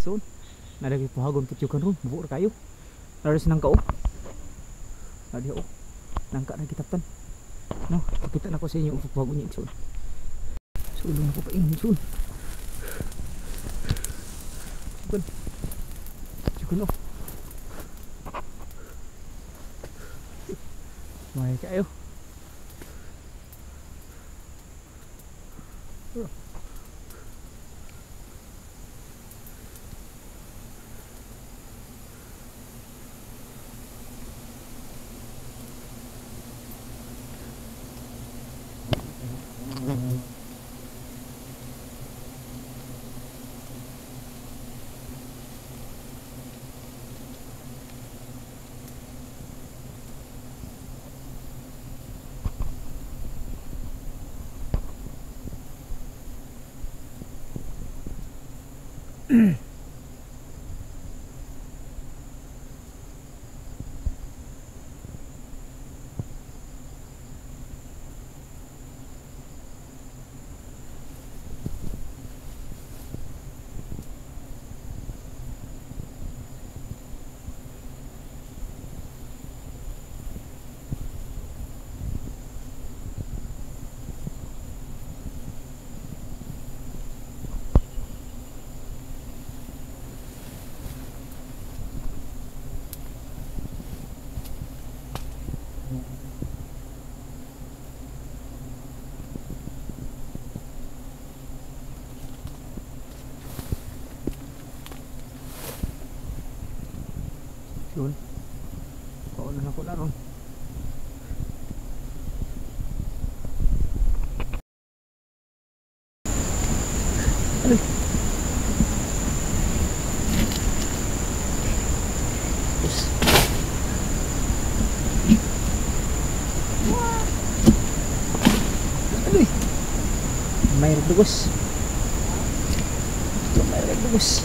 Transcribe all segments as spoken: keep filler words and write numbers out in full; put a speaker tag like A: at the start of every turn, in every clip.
A: igsoon. Nalagi pahagon putyukan ron, buo ra kayo. Naras nang kao. Nadi oh. Nangka na kitaptan. No, pakita na ko sa inyo ug pahagon ni igsoon. Sulong na ko pa ingon igsoon. Bukan. Igsoon oh. May kayo. Yun. Kaunan ako na ron. Aray. Aray. May dugos. May dugos.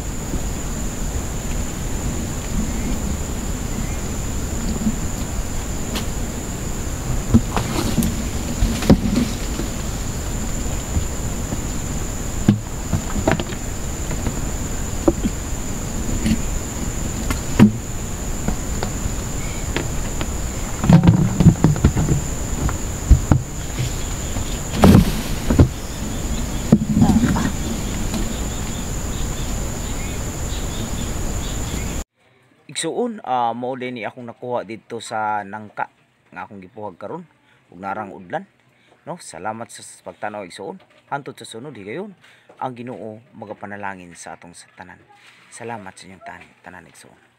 A: Igsuon, uh, mauli ni akong nakuha dito sa nangka nga akong gipuhag karon ug narang udlan. No, salamat sa pagtanaw igsuon. Hantod sa sunod higayon ang Ginoo magapanalangin sa atong sa tanan. Salamat sa inyong tanan, tanan igsuon.